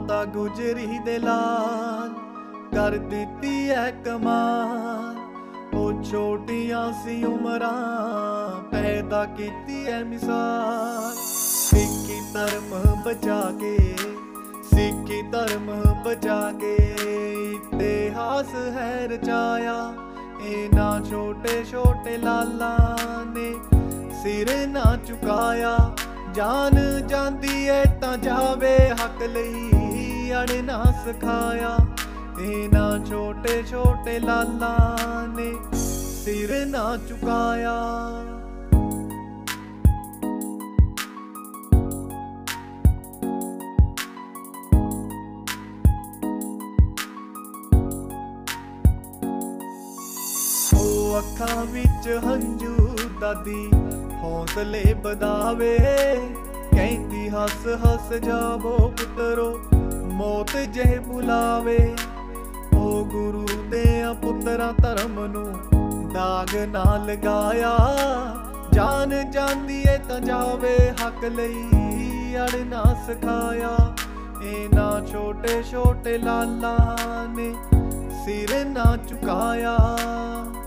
माता गुजरी दे लाल कर दिती है कमाल। ओ छोटियां सी उमरां पैदा कीती है मिसाल। सिक्खी धर्म बचा के, सिक्खी धर्म बचा के इतिहास है रचाया। इन्हां छोटे छोटे लाला ने सिर ना झुकाया। जान जांदी है तां जावे हक लई अड़ ना सिखाया। इन्हां छोटे छोटे लाला ने सिर ना झुकाया। ਅੱਖਾਂ ਵਿੱਚ ਹੰਝੂ ਦਾਦੀ ਹੌਸਲੇ ਵਧਾਵੇ। ਕਹਿੰਦੀ ਹੱਸ ਹੱਸ ਜਾਵੋ ਪੁੱਤਰੋ ਮੌਤ ਜੇ ਬੁਲਾਵੇ। ਓ ਗੁਰੂ ਦੇ ਪੁੱਤਰਾਂ ਧਰਮ ਨੂੰ ਦਾਗ ਨਾ ਲਗਾਇਆ। ਜਾਨ ਜਾਂਦੀ ਏ ਤਾਂ ਜਾਵੇ ਹੱਕ ਲਈ ਅੜ ਨਾ ਸਿਖਾਇਆ। ਇਹਨਾਂ ਛੋਟੇ ਛੋਟੇ ਲਾਲਾਂ ਨੇ ਸਿਰ ਨਾ ਝੁਕਾਇਆ।